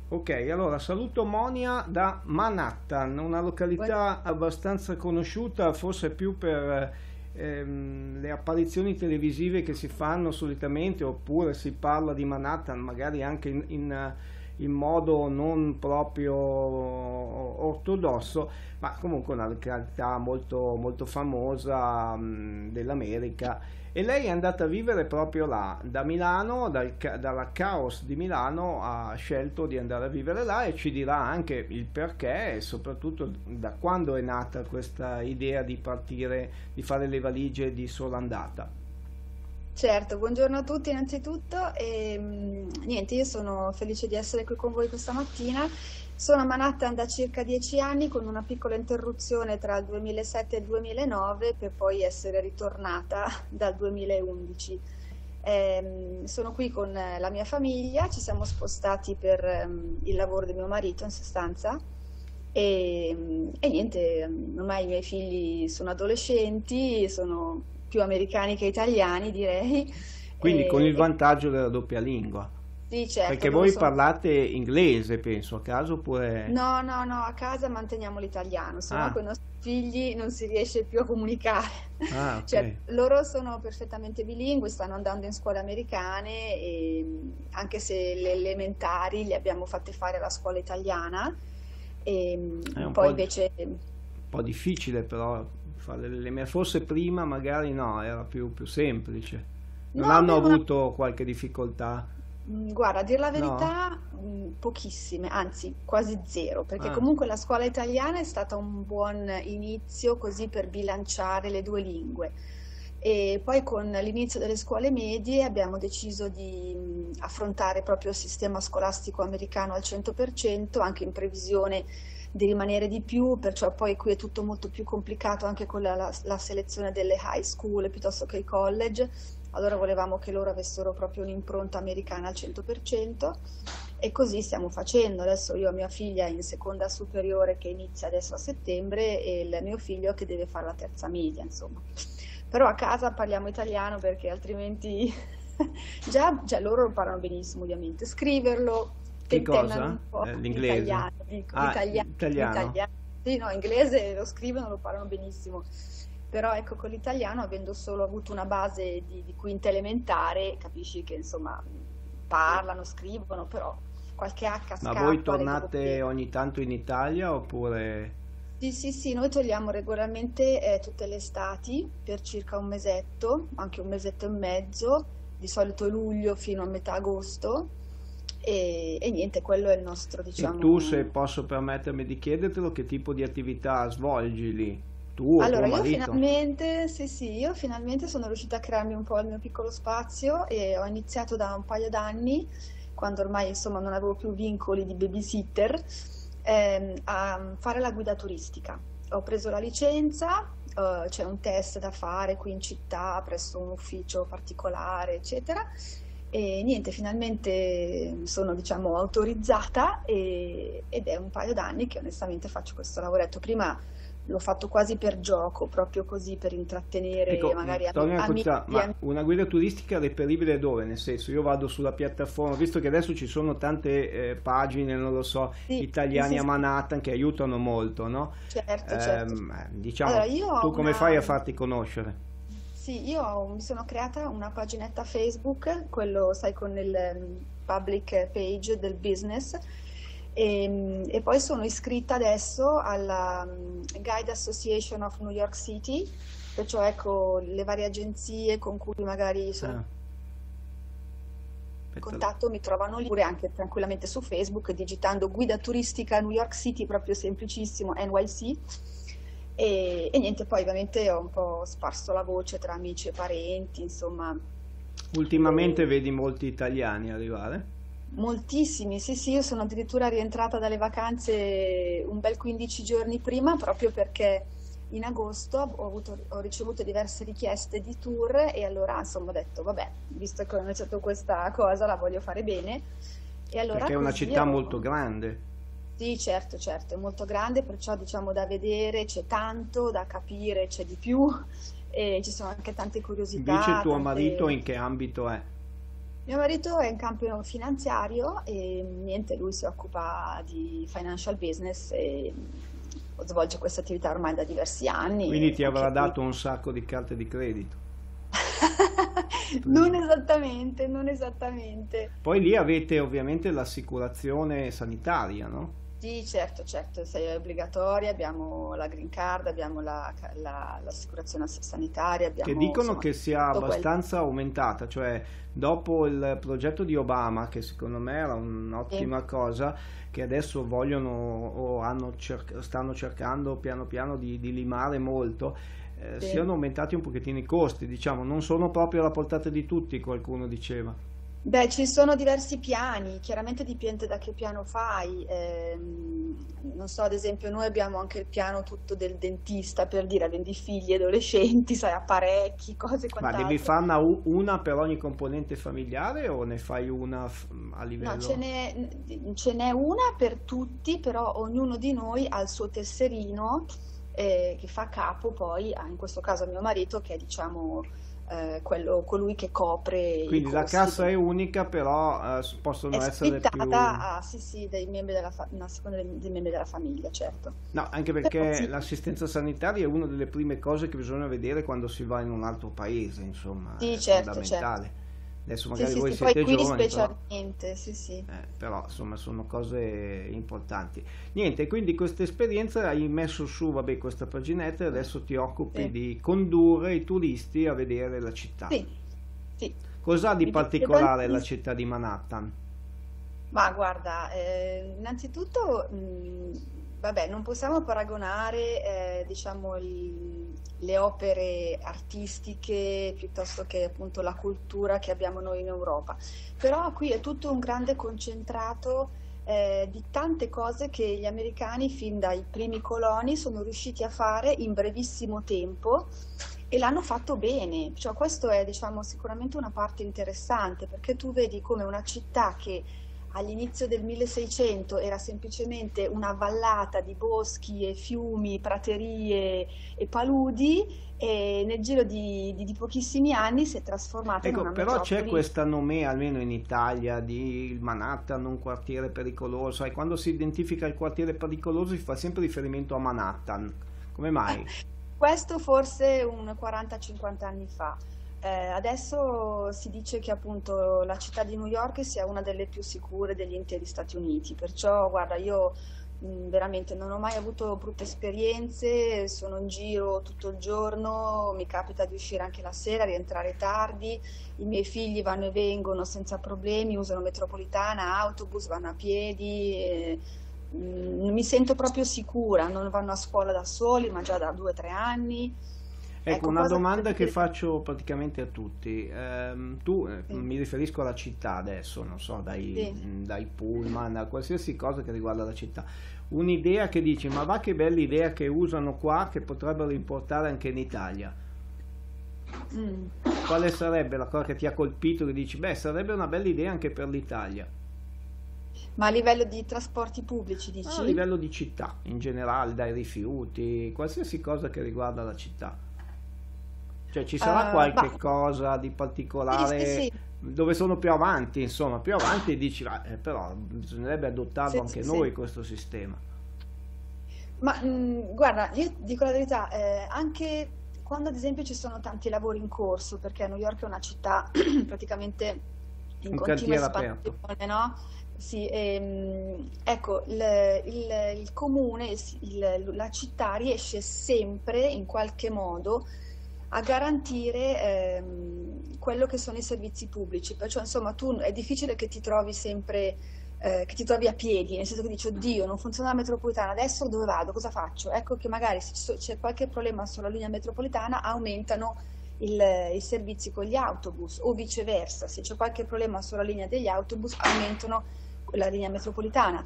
Ok, allora saluto Monia da Manhattan, una località abbastanza conosciuta, forse più per le apparizioni televisive che si fanno solitamente, oppure si parla di Manhattan, magari anche in modo non proprio ortodosso, ma comunque una località molto, molto famosa dell'America. E lei è andata a vivere proprio là, da Milano, dalla Caos di Milano ha scelto di andare a vivere là e ci dirà anche il perché e soprattutto da quando è nata questa idea di partire, di fare le valigie di sola andata. Certo, buongiorno a tutti innanzitutto e niente, io sono felice di essere qui con voi questa mattina. Sono a Manhattan da circa 10 anni con una piccola interruzione tra il 2007 e il 2009 per poi essere ritornata dal 2011. Sono qui con la mia famiglia, ci siamo spostati per il lavoro di mio marito in sostanza e niente, ormai i miei figli sono adolescenti, sono più americani che italiani, direi. Quindi con il E vantaggio della doppia lingua, sì, certo, perché loro voi sono. parlate inglese, penso, a caso oppure... No, no, no, a casa manteniamo l'italiano, se no Ah, con i nostri figli non si riesce più a comunicare. ah, ok. Cioè, loro sono perfettamente bilingui, stanno andando in scuole americane, e, anche se le elementari li abbiamo fatte fare alla scuola italiana, e È un poi po', invece. un po' difficile però fare forse prima magari no, era più semplice. Non No, hanno abbiamo una. avuto qualche difficoltà? Guarda, a dir la No? verità, pochissime, anzi quasi zero, perché Ah, comunque la scuola italiana è stata un buon inizio così per bilanciare le due lingue. E poi con l'inizio delle scuole medie abbiamo deciso di affrontare proprio il sistema scolastico americano al 100%, anche in previsione di rimanere di più, perciò poi qui è tutto molto più complicato anche con la selezione delle high school piuttosto che i college. Allora volevamo che loro avessero proprio un'impronta americana al 100% e così stiamo facendo. Adesso io ho mia figlia in seconda superiore che inizia adesso a settembre e il mio figlio che deve fare la terza media, insomma. Però a casa parliamo italiano perché altrimenti già loro lo parlano benissimo, ovviamente. Scriverlo che tentennano cosa? un po' L'inglese? l'italiano, dico, Ah, italiano. l'italiano. Sì, no, inglese lo scrivono, lo parlano benissimo. Però ecco, con l'italiano, avendo solo avuto una base di quinta elementare, capisci che insomma parlano, scrivono, però qualche H Ma voi scappa, le tornate doppie. ogni tanto in Italia oppure... Sì, sì, sì, noi togliamo regolarmente tutte le estati per circa un mesetto, anche un mesetto e mezzo, di solito luglio fino a metà agosto, e niente, quello è il nostro, E tu, se diciamo. posso permettermi di chiedertelo, che tipo di attività svolgi lì? Tu o tuo Allora, io marito? finalmente, sì, sì, io finalmente sono riuscita a crearmi un po' il mio piccolo spazio e ho iniziato da un paio d'anni, quando ormai insomma non avevo più vincoli di babysitter, a fare la guida turistica. Ho preso la licenza, c'è un test da fare qui in città presso un ufficio particolare, eccetera. E niente, finalmente sono, diciamo, autorizzata ed è un paio d'anni che onestamente faccio questo lavoretto. Prima l'ho fatto quasi per gioco, proprio così per intrattenere Ecco, magari torno a amici curiosità, e ma amici. una guida turistica reperibile dove? Nel senso, io vado sulla piattaforma, visto che adesso ci sono tante pagine, non lo so, Sì, sì, italiani sì, a sì, Manhattan che aiutano molto, no? certo, certo. Allora, Diciamo, io ho tu come fai a una. farti conoscere? Sì, mi sono creata una paginetta Facebook, quello sai con il public page del business e poi sono iscritta adesso alla Guide Association of New York City, perciò ecco le varie agenzie con cui magari sono Ah, in aspetta, contatto mi trovano lì, oppure anche tranquillamente su Facebook digitando guida turistica New York City, proprio semplicissimo, NYC. E niente, poi ovviamente ho un po' sparso la voce tra amici e parenti, insomma, ultimamente e vedi molti italiani arrivare? moltissimi. Sì, sì, io sono addirittura rientrata dalle vacanze un bel 15 giorni prima, proprio perché in agosto ho ricevuto diverse richieste di tour e allora insomma ho detto, vabbè, visto che ho iniziato questa cosa, la voglio fare bene. E allora Perché è una così città ho. molto grande. Sì, certo, certo, è molto grande, perciò diciamo da vedere c'è tanto, da capire c'è di più e ci sono anche tante Invece curiosità, tuo marito tante. in che ambito è? Mio marito è in campo finanziario e niente, lui si occupa di financial business e svolge questa attività ormai da diversi anni Quindi e ti avrà anche lui. dato un sacco di carte di credito. Non esattamente, non esattamente. Poi lì avete ovviamente l'assicurazione sanitaria, no? Sì, certo, certo, è obbligatoria, abbiamo la green card, abbiamo l'assicurazione sanitaria, Che abbiamo dicono insomma che sia tutto quello. abbastanza aumentata, cioè dopo il progetto di Obama, che secondo me era Sì, un'ottima cosa, che adesso vogliono o stanno cercando piano piano di limare molto, sì. siano aumentati un pochettino i costi, diciamo, non sono proprio alla portata di tutti, qualcuno diceva. Beh, ci sono diversi piani, chiaramente dipende da che piano fai. Non so, ad esempio, noi abbiamo anche il piano tutto del dentista per dire, avendo i figli adolescenti, sai, apparecchi, cose e Ma devi quant'altro. farne una per ogni componente familiare o ne fai una a No, livello... ce n'è una per tutti, però ognuno di noi ha il suo tesserino che fa capo poi, in questo caso a mio marito, che è diciamo colui che copre i Quindi la costi. cassa è unica, però È possono essere più... splittata a, sì, sì, dai membri a seconda dei membri della famiglia, certo. No, anche Però perché sì, l'assistenza sanitaria è una delle prime cose che bisogna vedere quando si va in un altro paese, insomma, sì, è certo, certo. fondamentale. Adesso Sì, magari sì, voi sì, poi siete qui giovani, però, specialmente, sì, sì. però insomma sono cose importanti. Niente, quindi questa esperienza hai messo su, vabbè, questa paginetta e adesso ti occupi Sì, di condurre i turisti a vedere la città. sì, sì. Cos'ha di Mi piace particolare la tantissimo. città di Manhattan? Ma guarda, innanzitutto, vabbè, non possiamo paragonare, diciamo, le opere artistiche piuttosto che appunto la cultura che abbiamo noi in Europa. Però qui è tutto un grande concentrato, di tante cose che gli americani, fin dai primi coloni, sono riusciti a fare in brevissimo tempo. E l'hanno fatto bene, cioè questo è, diciamo, sicuramente una parte interessante, perché tu vedi come una città che all'inizio del 1600 era semplicemente una vallata di boschi e fiumi, praterie e paludi, e nel giro di pochissimi anni si è trasformata in Ecco, una però c'è metropoli. questa nomea, almeno in Italia, di il Manhattan, un quartiere pericoloso. E quando si identifica il quartiere pericoloso si fa sempre riferimento a Manhattan. Come mai? Questo forse un 40-50 anni fa. Adesso si dice che appunto la città di New York sia una delle più sicure degli interi Stati Uniti, perciò guarda, io veramente non ho mai avuto brutte esperienze, sono in giro tutto il giorno, mi capita di uscire anche la sera, rientrare tardi, i miei figli vanno e vengono senza problemi, usano metropolitana, autobus, vanno a piedi. Mi sento proprio sicura, non vanno a scuola da soli, ma già da 2 o 3 anni. Ecco, Ecco, una cosa domanda che che... faccio praticamente a tutti. Tu, Sì, mi riferisco alla città adesso, non so, sì. dai pullman, a qualsiasi cosa che riguarda la città. Un'idea che dici, ma va che bella idea che usano qua, che potrebbero importare anche in Italia. Mm. Quale sarebbe la cosa che ti ha colpito che dici, beh, sarebbe una bella idea anche per l'Italia? Ma a livello di trasporti pubblici, A dici? livello di città, in generale, dai rifiuti, qualsiasi cosa che riguarda la città. Cioè ci sarà Ma qualche cosa di sì, sì, particolare sì, dove sono più avanti, insomma, più avanti e dici, però bisognerebbe adottarlo sì, anche sì, noi sì. questo sistema. Ma guarda, io dico la verità, anche quando ad esempio ci sono tanti lavori in corso, perché New York è una città praticamente in Un continua cantiere aperto. espansione, no? Sì, ecco, il comune, la città riesce sempre in qualche modo a garantire quello che sono i servizi pubblici. Perciò, insomma, tu è difficile che ti trovi sempre, che ti trovi a piedi, nel senso che dici, oddio, non funziona la metropolitana, adesso dove vado? Cosa faccio? Ecco che magari se c'è qualche problema sulla linea metropolitana, aumentano i servizi con gli autobus o viceversa, se c'è qualche problema sulla linea degli autobus, aumentano la linea metropolitana.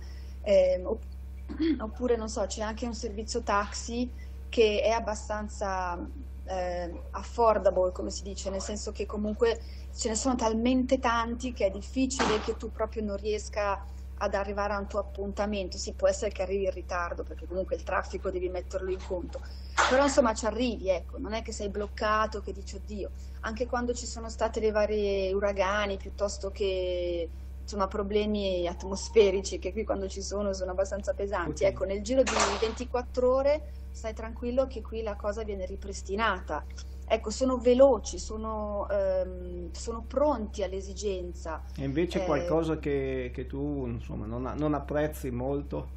Oppure, non so, c'è anche un servizio taxi che è abbastanza affordable, come si dice, nel senso che comunque ce ne sono talmente tanti che è difficile che tu proprio non riesca ad arrivare a un tuo appuntamento. Sì, può essere che arrivi in ritardo, perché comunque il traffico devi metterlo in conto, però insomma ci arrivi, ecco, non è che sei bloccato, che dici oddio. Anche quando ci sono state le varie uragani, piuttosto che insomma problemi atmosferici, che qui quando ci sono abbastanza pesanti, ecco, nel giro di 24 ore stai tranquillo che qui la cosa viene ripristinata. Ecco, sono veloci, sono pronti all'esigenza. E invece qualcosa che tu insomma non apprezzi molto?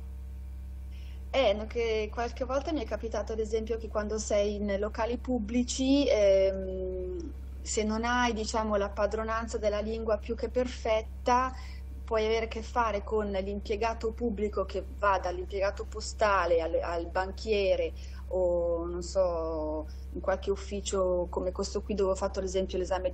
Che qualche volta mi è capitato, ad esempio, che quando sei in locali pubblici, se non hai, diciamo, la padronanza della lingua più che perfetta, puoi avere a che fare con l'impiegato pubblico che va dall'impiegato postale al banchiere o non so, in qualche ufficio come questo qui dove ho fatto ad esempio l'esame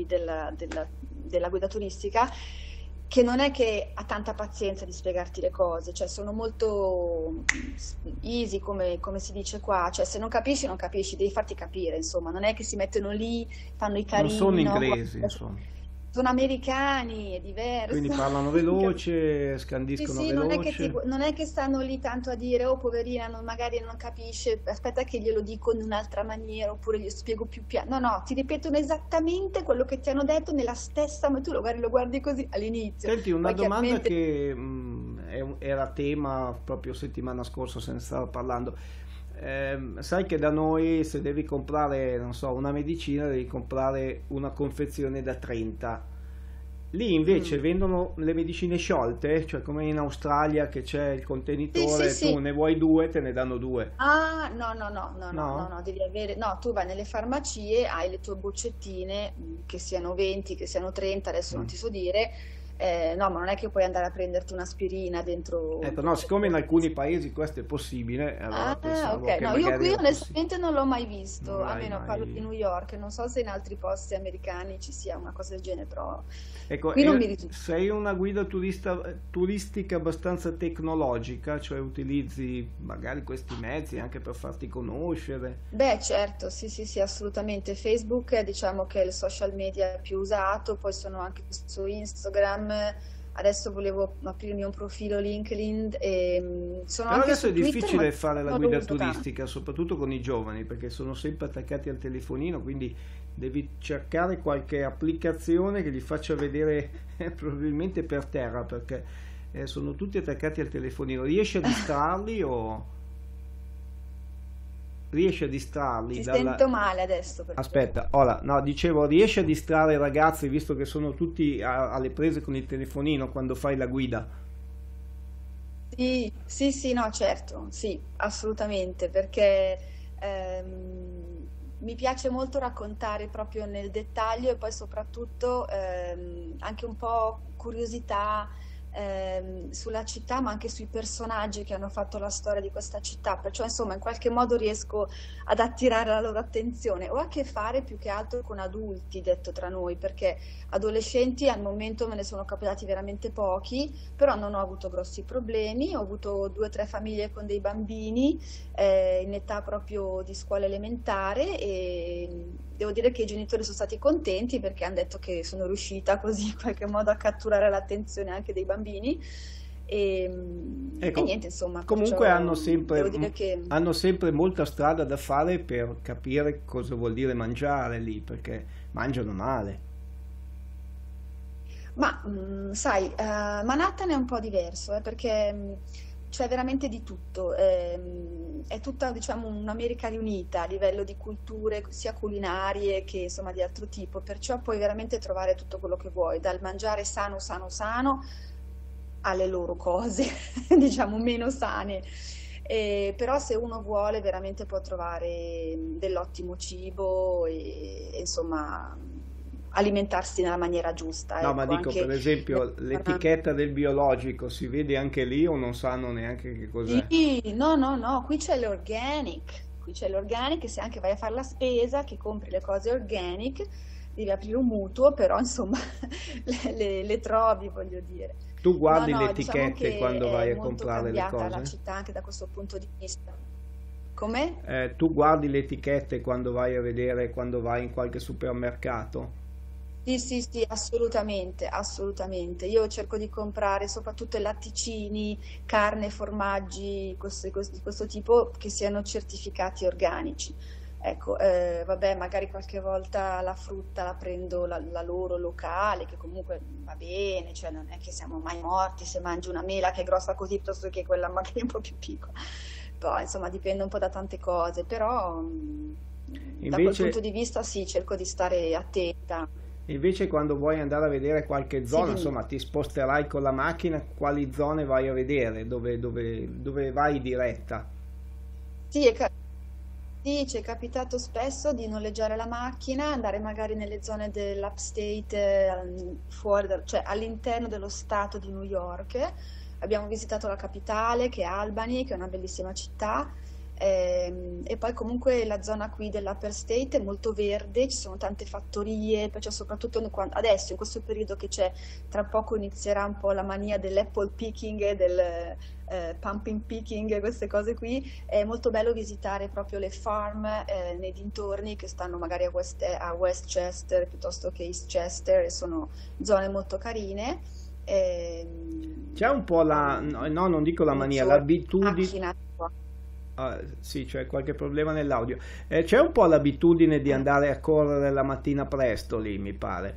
della guida turistica, che non è che ha tanta pazienza di spiegarti le cose, cioè sono molto easy come si dice qua, cioè se non capisci non capisci, devi farti capire, insomma, non è che si mettono lì, fanno i Non sono carini, no? inglesi, insomma. Sono americani, è Quindi diverso. parlano veloce, Sì, scandiscono sì, veloce. non è che stanno lì tanto a dire, oh poverina, magari non capisce, aspetta che glielo dico in un'altra maniera, oppure gli spiego più piano. No, no, ti ripetono esattamente quello che ti hanno detto nella stessa, ma tu lo guardi così all'inizio. Senti, una Poi domanda chiaramente che era tema proprio settimana scorsa, se ne stava parlando. Sai che da noi se devi comprare, non so, una medicina, devi comprare una confezione da 30. Lì invece mm. vendono le medicine sciolte, cioè come in Australia che c'è il Sì, sì, contenitore, tu sì. ne vuoi due, te ne danno due. Ah, no, no, no, no, no, no, No? no, devi avere, no, tu vai nelle farmacie, hai le tue boccettine, che siano 20, che siano 30, adesso non Mm. ti so dire, no, ma non è che puoi andare a prenderti un'aspirina dentro il Ecco, no, siccome in boccone. alcuni paesi questo è possibile, allora Ah, ok. pensavo che No, io magari qui era possibile. onestamente non l'ho mai visto, Non l'hai almeno parlo di mai... New York, non so se in altri posti americani ci sia una cosa del genere, però Ecco, qui non mi risulta. sei una guida turistica abbastanza tecnologica, cioè utilizzi magari questi mezzi anche per farti conoscere. Beh, certo, sì, sì, sì, assolutamente. Facebook, diciamo che è il social media più usato, poi sono anche su Instagram. Adesso volevo aprirmi un profilo LinkedIn e sono Però anche adesso è su Twitter, ma difficile fare la non lo guida uso tanto. turistica, soprattutto con i giovani, perché sono sempre attaccati al telefonino, quindi devi cercare qualche applicazione che gli faccia vedere probabilmente per terra, perché sono tutti attaccati al telefonino. Riesci a distrarli Ti dalla... sento male adesso perché... Aspetta, ora, no, dicevo, riesci a distrarre i ragazzi, visto che sono tutti alle prese con il telefonino quando fai la guida? Sì, sì, sì, no, certo, sì, assolutamente, perché mi piace molto raccontare proprio nel dettaglio e poi soprattutto anche un po' curiosità sulla città, ma anche sui personaggi che hanno fatto la storia di questa città, perciò insomma in qualche modo riesco ad attirare la loro attenzione. Ho a che fare più che altro con adulti, detto tra noi, perché adolescenti al momento me ne sono capitati veramente pochi, però non ho avuto grossi problemi, ho avuto 2 o 3 famiglie con dei bambini in età proprio di scuola elementare e devo dire che i genitori sono stati contenti perché hanno detto che sono riuscita così in qualche modo a catturare l'attenzione anche dei bambini e Ecco, niente, insomma, comunque perciò devo dire che... hanno sempre molta strada da fare per capire cosa vuol dire mangiare lì, perché mangiano male. Ma sai, Manhattan è un po' diverso, perché c'è veramente di tutto. È tutta, diciamo, un'America riunita a livello di culture, sia culinarie che insomma di altro tipo, perciò puoi veramente trovare tutto quello che vuoi, dal mangiare sano, sano, sano alle loro cose, diciamo, meno sane. Però se uno vuole veramente può trovare dell'ottimo cibo e insomma alimentarsi nella maniera giusta, No, ma ecco, dico per anche nel esempio ristorante. l'etichetta del biologico si vede anche lì o non sanno neanche che cos'è? Sì, no, no, no, qui c'è l'organic, e se anche vai a fare la spesa, che compri le cose organic, devi aprire un mutuo, però insomma le trovi, voglio dire. Tu No, guardi le no, diciamo etichette che quando è vai a molto comprare le cambiata la cose? città anche da questo punto di vista. Com'è? Tu guardi le etichette quando vai a vedere, quando vai in qualche supermercato? Sì, sì, sì, assolutamente, assolutamente. Io cerco di comprare soprattutto i latticini, carne, formaggi di questo tipo che siano certificati organici. Ecco, vabbè, magari qualche volta la frutta la prendo la loro locale, che comunque va bene, cioè non è che siamo mai morti se mangi una mela che è grossa così piuttosto che quella magari un po' più piccola. Poi, insomma, dipende un po' da tante cose, però da quel Invece, punto di vista sì, cerco di stare attenta. invece quando vuoi andare a vedere qualche Sì, zona, dimmi. insomma, ti sposterai con la macchina, quali zone vai a vedere, dove vai diretta? Sì, sì, ci è capitato spesso di noleggiare la macchina, andare magari nelle zone dell'upstate, cioè all'interno dello stato di New York. Abbiamo visitato la capitale, che è Albany, che è una bellissima città, e poi comunque la zona qui dell'Upper State è molto verde, ci sono tante fattorie, perciò soprattutto adesso, in questo periodo che c'è, tra poco inizierà un po' la mania dell'apple picking, del pumpkin picking, queste cose qui. È molto bello visitare proprio le farm nei dintorni che stanno magari a Westchester piuttosto che Eastchester, e sono zone molto carine. C'è un po' la, no, no, non dico la mania, Solo l'abitudine, macchina. ah, sì, c'è qualche problema nell'audio. C'è un po' l'abitudine di Eh, andare a correre la mattina presto lì, mi pare.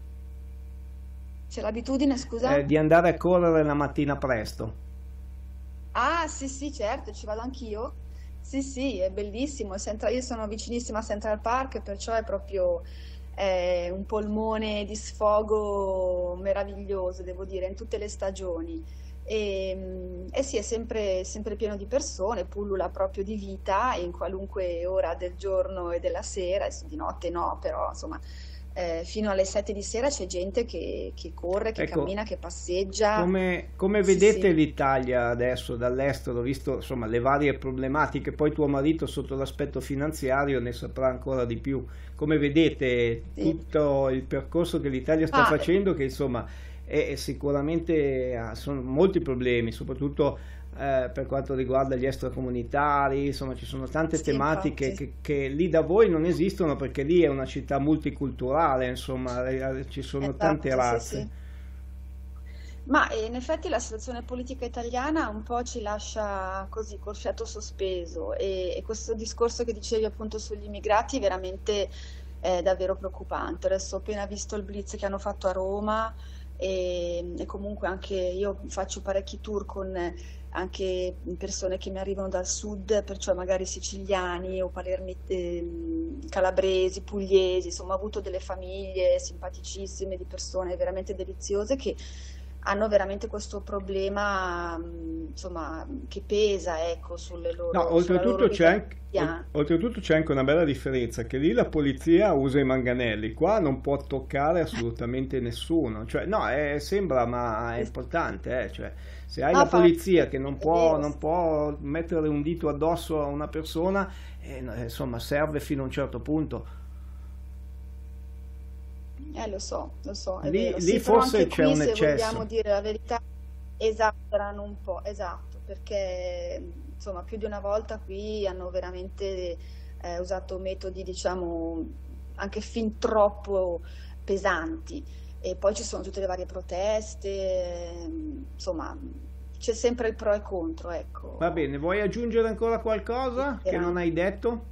C'è l'abitudine, scusa? Di andare a correre la mattina presto. Ah, sì, sì, certo, ci vado anch'io. Sì, sì, è bellissimo. Io sono vicinissima a Central Park, perciò è proprio un polmone di sfogo meraviglioso, devo dire, in tutte le stagioni. E sì, è sempre pieno di persone, pullula proprio di vita in qualunque ora del giorno e della sera, adesso di notte no, però insomma, fino alle 7 di sera c'è gente che corre, che Ecco, cammina, che passeggia. come Sì, vedete sì. l'Italia adesso dall'estero, visto insomma le varie problematiche, poi tuo marito sotto l'aspetto finanziario ne saprà ancora di più. Come vedete Sì. tutto il percorso che l'Italia sta Ma facendo, che insomma è sicuramente sono molti problemi, soprattutto per quanto riguarda gli extracomunitari, insomma ci sono tante sì, tematiche infatti. che lì da voi non esistono perché lì è una città multiculturale, insomma ci sono tante Esatto, sì, razze. sì. Ma in effetti la situazione politica italiana un po' ci lascia così col fiato sospeso, e questo discorso che dicevi appunto sugli immigrati veramente è davvero preoccupante. Adesso ho appena visto il blitz che hanno fatto a Roma, e comunque anche io faccio parecchi tour con anche persone che mi arrivano dal sud, perciò magari siciliani o calabresi, pugliesi, insomma ho avuto delle famiglie simpaticissime di persone veramente deliziose che hanno veramente questo problema, insomma, che pesa, ecco, No, sulla loro vita quotidiana. oltretutto c'è anche una bella differenza, che lì la polizia usa i manganelli, qua non può toccare assolutamente nessuno, cioè no, sembra ma è importante, cioè se hai No, la polizia che è vero, non può mettere un dito addosso a una persona, no, insomma serve fino a un certo punto. lo so, è Lì, vero. lì Sì, però forse anche c'è qui, un se vogliamo eccesso. dire la verità, esagerano un po', esatto, perché insomma più di una volta qui hanno veramente usato metodi, diciamo, anche fin troppo pesanti. E poi ci sono tutte le varie proteste, insomma, c'è sempre il pro e contro, Va ecco. bene, vuoi aggiungere ancora qualcosa che non hai detto?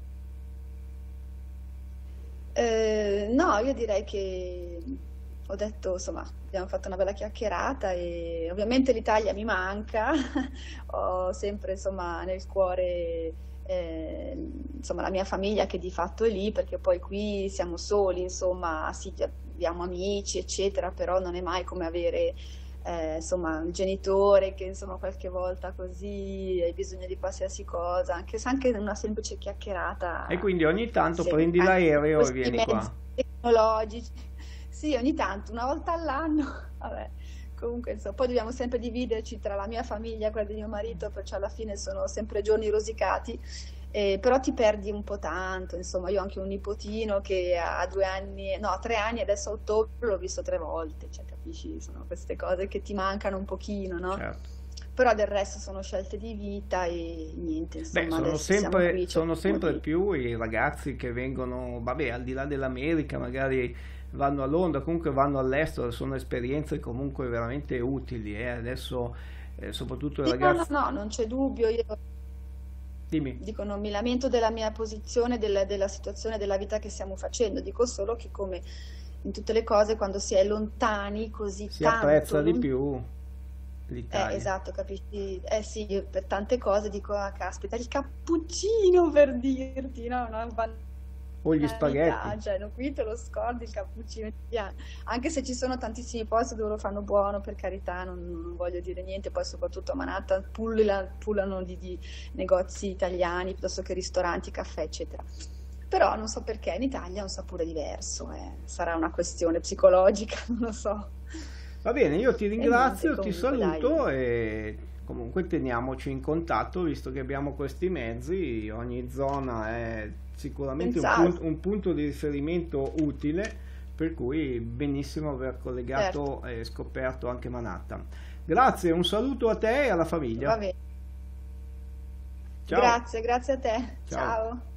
No, io direi che ho detto, insomma, abbiamo fatto una bella chiacchierata e ovviamente l'Italia mi manca, ho sempre, insomma, nel cuore, insomma, la mia famiglia che di fatto è lì, perché poi qui siamo soli, insomma, sì, abbiamo amici, eccetera, però non è mai come avere, insomma, il genitore che, insomma, qualche volta così hai bisogno di qualsiasi cosa, anche se anche una semplice E chiacchierata quindi ogni tanto se prendi anche l'aereo e questi vieni mezzi qua. tecnologici. Sì, ogni tanto, una volta all'anno, vabbè, comunque insomma, poi dobbiamo sempre dividerci tra la mia famiglia e quella di mio marito, perciò alla fine sono sempre giorni rosicati, però ti perdi un po' tanto, insomma, io ho anche un nipotino che ha 2 anni, no, 3 anni, adesso a ottobre l'ho visto 3 volte, cioè capisci, sono queste cose che ti mancano un pochino, no? Certo. Però del resto sono scelte di vita e niente, Beh, insomma, adesso siamo qui, sono cerchiamo sempre di... più i ragazzi che vengono, vabbè, al di là dell'America, magari vanno a Londra, comunque vanno all'estero, sono esperienze comunque veramente utili, adesso soprattutto i Sì, no, no, ragazzi. no, non c'è dubbio. Io Dimmi. dico, non mi lamento della mia posizione, della situazione della vita che stiamo facendo, dico solo che come in tutte le cose, quando si è lontani, così Si tanto apprezza di lontani, più l'Italia. esatto, capisci? Eh sì, io per tante cose dico, ah, caspita, il cappuccino per dirti, no? Una O gli spaghetti. banalità, cioè, no, qui te lo scordi il cappuccino italiano, anche se ci sono tantissimi posti dove lo fanno buono, per carità, non voglio dire niente, poi soprattutto a Manhattan pullano di negozi italiani piuttosto che ristoranti, caffè, eccetera. Però non so perché in Italia ha un sapore diverso, sarà una questione psicologica, non lo so. Va bene, io ti E niente, ringrazio, ti comunque dai, saluto e comunque teniamoci in contatto visto che abbiamo questi mezzi. Ogni zona è sicuramente senz'altro, un punto di riferimento utile, per cui benissimo aver certo, collegato e scoperto anche Manhattan. Grazie, un saluto a te e alla famiglia. va bene. Ciao, Grazie, grazie a te. ciao. Ciao.